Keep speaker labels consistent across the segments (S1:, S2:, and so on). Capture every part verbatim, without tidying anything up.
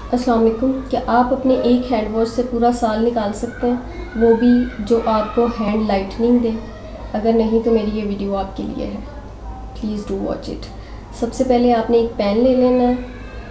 S1: अस्सलाम वालेकुम। क्या आप अपने एक हैंड वॉश से पूरा साल निकाल सकते हैं, वो भी जो आपको हैंड लाइटनिंग दे? अगर नहीं तो मेरी ये वीडियो आपके लिए है, प्लीज़ डू वॉच इट। सबसे पहले आपने एक पैन ले लेना है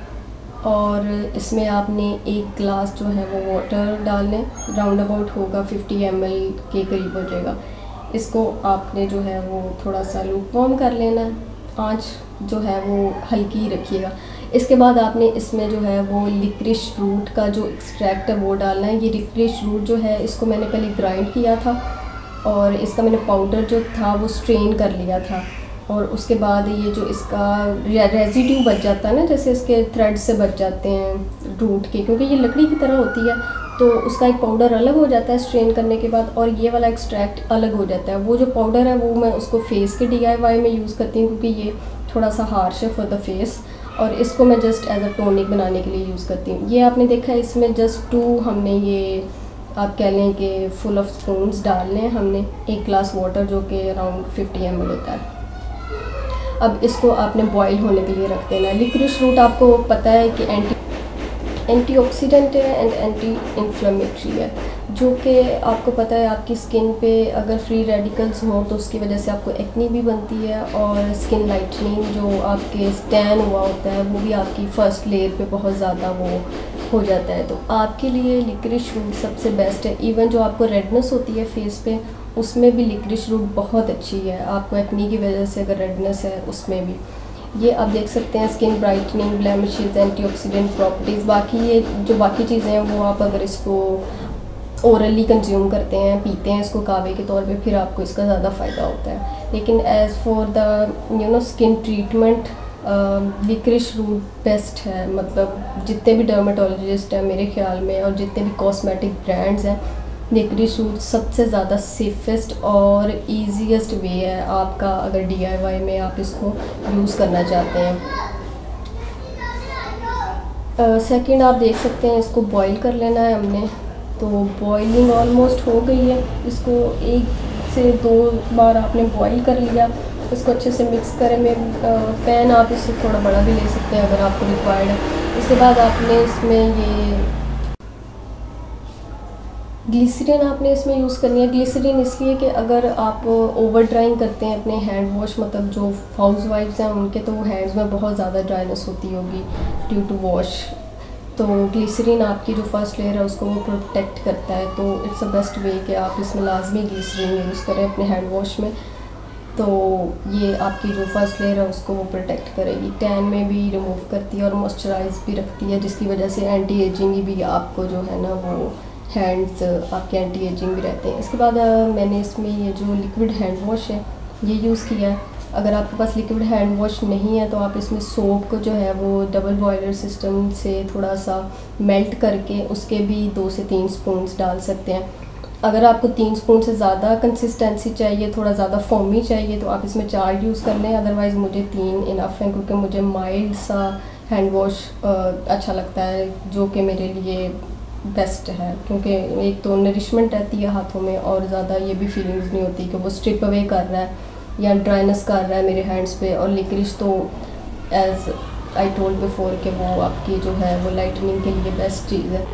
S1: और इसमें आपने एक ग्लास जो है वो वाटर डालने, राउंड अबाउट होगा फिफ्टी एम एल के करीब हो जाएगा। इसको आपने जो है वो थोड़ा सा लूप वार्म कर लेना है, आँच जो है वो हल्की ही रखिएगा। इसके बाद आपने इसमें जो है वो लिक्रिश रूट का जो एक्सट्रैक्ट है वो डालना है। ये लिक्रिश रूट जो है इसको मैंने पहले ग्राइंड किया था और इसका मैंने पाउडर जो था वो स्ट्रेन कर लिया था, और उसके बाद ये जो इसका रेजिड्यू बच जाता है ना, जैसे इसके थ्रेड से बच जाते हैं रूट के, क्योंकि ये लकड़ी की तरह होती है तो उसका एक पाउडर अलग हो जाता है स्ट्रेन करने के बाद, और ये वाला एक्सट्रैक्ट अलग हो जाता है। वो जो पाउडर है वो मैं उसको फेस के डी आई वाई में यूज़ करती हूँ, क्योंकि ये थोड़ा सा हार्श है फॉर द फेस, और इसको मैं जस्ट एज अ टोनिक बनाने के लिए यूज़ करती हूँ। ये आपने देखा है इसमें जस्ट टू हमने ये आप कह लें कि फुल ऑफ स्पून्स डालने हैं हमने, एक ग्लास वाटर जो कि अराउंड फिफ्टी एम एल होता है। अब इसको आपने बॉईल होने के लिए रख देना है। लिक्रिश रूट आपको पता है कि एंटी एंटीऑक्सीडेंट है एंड एंटी इन्फ्लेमेटरी है, जो कि आपको पता है आपकी स्किन पे अगर फ्री रेडिकल्स हों तो उसकी वजह से आपको एक्नी भी बनती है, और स्किन लाइटनिंग जो आपके टैन हुआ होता है वो भी आपकी फ़र्स्ट लेयर पे बहुत ज़्यादा वो हो जाता है। तो आपके लिए लिक्रिश रूट सबसे बेस्ट है। इवन जो आपको रेडनेस होती है फेस पे, उसमें भी लिक्रिश रूट बहुत अच्छी है। आपको एक्नी की वजह से अगर रेडनेस है उसमें भी ये आप देख सकते हैं, skin brightening, blemishes, antioxidant properties. बाकी ये जो बाकी चीज़ें हैं वो आप अगर इसको ओरली कंज्यूम करते हैं, पीते हैं इसको कावे के तौर पे, फिर आपको इसका ज़्यादा फ़ायदा होता है। लेकिन as for the you know skin treatment liquorice root best है। मतलब जितने भी डर्माटोलॉजिस्ट हैं मेरे ख्याल में, और जितने भी कॉस्मेटिक ब्रांड्स हैं, लिक्रिश रूट सबसे ज़्यादा सेफेस्ट और ईजीएस्ट वे है आपका, अगर डी आई वाई में आप इसको यूज़ करना चाहते हैं। सेकंड uh, आप देख सकते हैं इसको बॉईल कर लेना है हमने, तो बॉइलिंग ऑलमोस्ट हो गई है। इसको एक से दो बार आपने बॉईल कर लिया, इसको अच्छे से मिक्स करें में पैन आप इससे थोड़ा बड़ा भी ले सकते हैं अगर आपको रिक्वायर्ड है। इसके बाद आपने इसमें ये ग्लिसरीन आपने इसमें यूज़ करनी है। ग्लिसरीन इसलिए कि अगर आप ओवर ड्राइंग करते हैं अपने हैंड वॉश, मतलब जो हाउस वाइफ्स हैं उनके तो हैंड्स में बहुत ज़्यादा ड्राइनेस होती होगी ड्यू टू वॉश, तो ग्लिसरीन आपकी जो फर्स्ट लेयर है उसको वो प्रोटेक्ट करता है। तो इट्स अ बेस्ट वे कि आप इसमें लाजमी ग्लिसरीन यूज़ करें अपने हैंड वॉश में, तो ये आपकी जो फर्स्ट लेयर है उसको वो प्रोटेक्ट करेगी, टैन में भी रिमूव करती है और मॉइस्चराइज भी रखती है, जिसकी वजह से एंटी एजिंग भी आपको जो है ना वो हैंड्स आपके एंटी एजिंग भी रहते हैं। इसके बाद मैंने इसमें ये जो लिक्विड हैंड वॉश है ये यूज़ किया है। अगर आपके पास लिक्विड हैंड वॉश नहीं है तो आप इसमें सोप को जो है वो डबल बॉयलर सिस्टम से थोड़ा सा मेल्ट करके उसके भी दो से तीन स्पून्स डाल सकते हैं। अगर आपको तीन स्पून से ज़्यादा कंसिस्टेंसी चाहिए, थोड़ा ज़्यादा फोमी चाहिए, तो आप इसमें चार यूज़ कर लें, अदरवाइज़ मुझे तीन इनफ है, क्योंकि मुझे माइल्ड सा हैंड वॉश अच्छा लगता है जो कि मेरे लिए बेस्ट है, क्योंकि एक तो नरिशमेंट रहती है हाथों में और ज़्यादा ये भी फीलिंग्स नहीं होती कि वो स्ट्रिप अवे कर रहा है या ड्राइनेस कर रहा है मेरे हैंड्स पे। और लिक्रिश तो एज आई टोल्ड बिफोर कि वो आपकी जो है वो लाइटनिंग के लिए बेस्ट चीज़ है।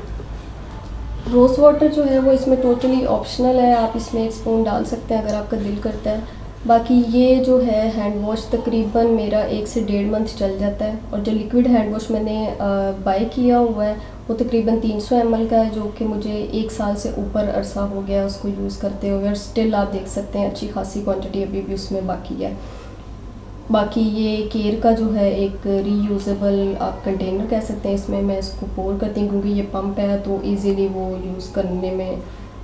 S1: रोज़ वाटर जो है वो इसमें टोटली ऑप्शनल है, आप इसमें एक स्पून डाल सकते हैं अगर आपका दिल करता है। बाकी ये जो है हैंड वॉश तकरीबन मेरा एक से डेढ़ मंथ चल जाता है, और जो लिक्विड हैंड वॉश मैंने बाय किया हुआ है वो तकरीबन तीन सौ एम एल का है, जो कि मुझे एक साल से ऊपर अरसा हो गया उसको यूज़ करते हुए, और स्टिल आप देख सकते हैं अच्छी खासी क्वांटिटी अभी भी उसमें बाकी है। बाकी ये केयर का जो है एक रीयूजेबल आप कंटेनर कह सकते हैं, इसमें मैं इसको पोर करती हूँ, क्योंकि ये पंप है तो इजीली वो यूज़ करने में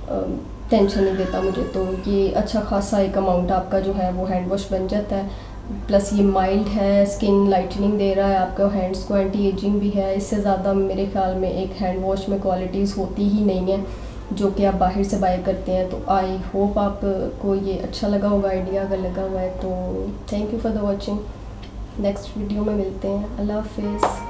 S1: टेंशन नहीं देता मुझे। तो ये अच्छा खासा एक अमाउंट आपका जो है वो हैंड वॉश बन जाता है। प्लस ये माइल्ड है, स्किन लाइटनिंग दे रहा है आपका, हैंड्स को एंटी एजिंग भी है। इससे ज़्यादा मेरे ख्याल में एक हैंड वॉश में क्वालिटीज़ होती ही नहीं है जो कि आप बाहर से बाय करते हैं। तो आई होप आपको ये अच्छा लगा होगा आइडिया, अगर लगा हुआ है तो thank you for the watching. Next video में मिलते हैं। अल्लाह हाफिज़।